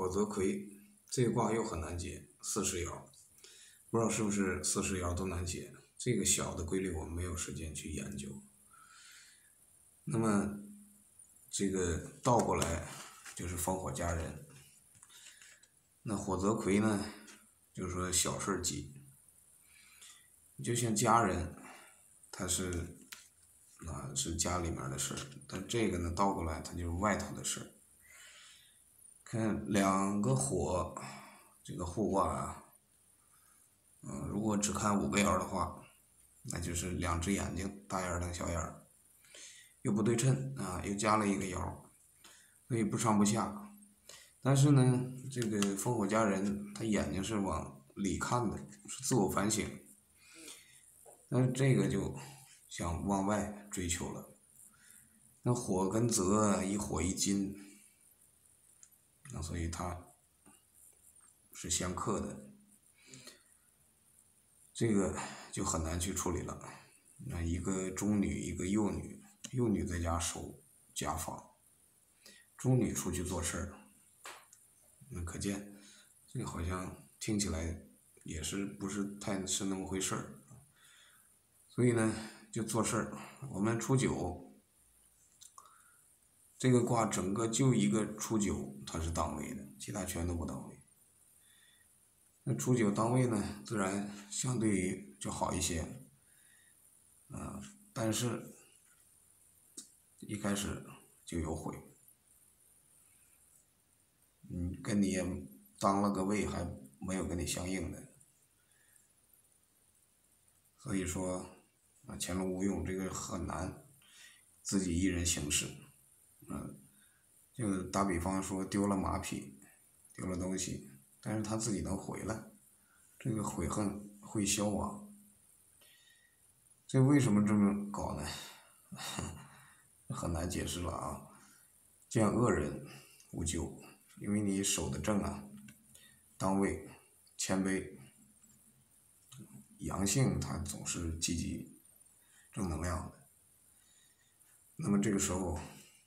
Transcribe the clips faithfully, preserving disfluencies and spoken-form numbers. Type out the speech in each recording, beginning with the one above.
火泽葵这个卦又很难解，四十爻，不知道是不是四十爻都难解。这个小的规律我们没有时间去研究。那么这个倒过来就是烽火佳人。那火泽葵呢，就是说小事急，就像家人，他是啊是家里面的事，但这个呢倒过来，它就是外头的事。看两个火，这个互卦啊，嗯，如果只看五个爻的话，那就是两只眼睛，大眼瞪小眼儿，又不对称啊，又加了一个爻，所以不上不下。但是呢，这个烽火佳人，他眼睛是往里看的，是自我反省。但是这个就想往外追求了。那火跟泽一火一金，那所以它是相克的，这个就很难去处理了。那一个中女，一个幼女，幼女在家守家访，中女出去做事儿。那可见，这个好像听起来也是不是太是那么回事儿。所以呢，就做事儿。我们初九，这个卦整个就一个初九它是当位的，其他全都不当位。那初九当位呢，自然相对于就好一些，啊，但是一开始就有悔。嗯，跟你也当了个位，还没有跟你相应的，所以说啊，乾隆无用，这个很难自己一人行事。嗯，就打比方说丢了马匹，丢了东西，但是他自己能回来，这个悔恨会消亡。这为什么这么搞呢？很难解释了啊。见恶人无咎，因为你守的正啊，当位谦卑，阳性它总是积极正能量的。那么这个时候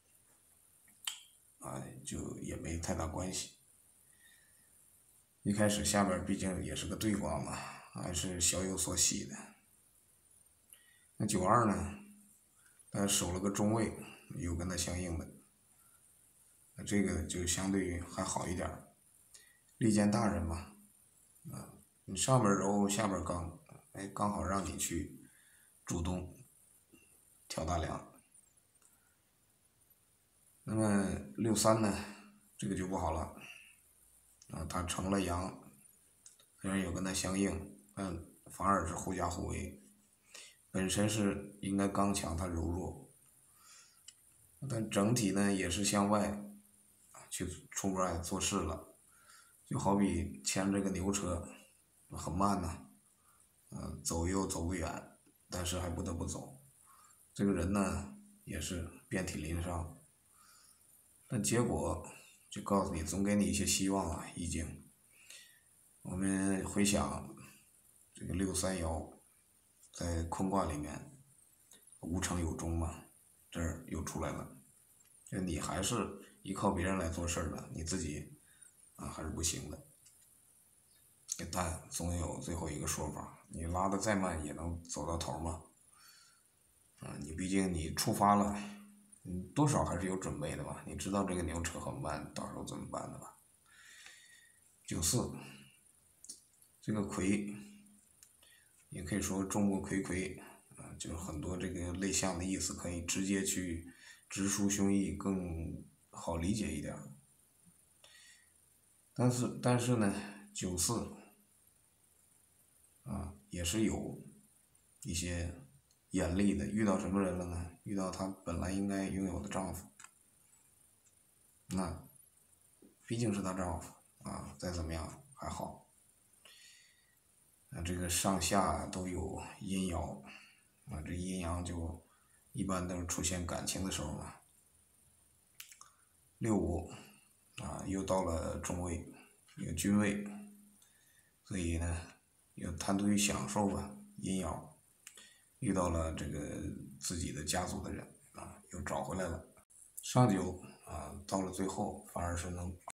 啊，就也没太大关系。一开始下边毕竟也是个对卦嘛，还是小有所喜的。那九二呢，他守了个中位，有跟他相应的，那这个就相对于还好一点儿。利见大人嘛，啊，你上边柔下边刚，哎，刚好让你去主动挑大梁。那么六三呢，这个就不好了，啊，他成了阳，虽然有跟他相应，但反而是互加互为。本身是应该刚强，他柔弱，但整体呢也是向外去出外做事了。就好比牵这个牛车，很慢呐、啊，嗯，走又走不远，但是还不得不走。这个人呢也是遍体鳞伤，但结果就告诉你，总给你一些希望啊。已经，我们回想这个六三爻，在坤卦里面，无成有终嘛，这儿又出来了。就你还是依靠别人来做事的，你自己啊还是不行的。但总有最后一个说法，你拉的再慢也能走到头嘛。啊，你毕竟你出发了，你多少还是有准备的吧？你知道这个牛车很慢，到时候怎么办的吧？九四，这个魁，也可以说众目睽睽啊，就是很多这个类象的意思，可以直接去直抒胸臆，更好理解一点。但是但是呢，九四啊也是有一些严厉的，遇到什么人了呢？遇到她本来应该拥有的丈夫，那毕竟是她丈夫啊，再怎么样还好。那这个上下都有阴爻，啊，这阴阳就一般都是出现感情的时候嘛。六五啊，又到了中位，一个君位，所以呢，又贪图于享受吧，阴爻遇到了这个自己的家族的人啊，又找回来了。上九啊，到了最后反而是能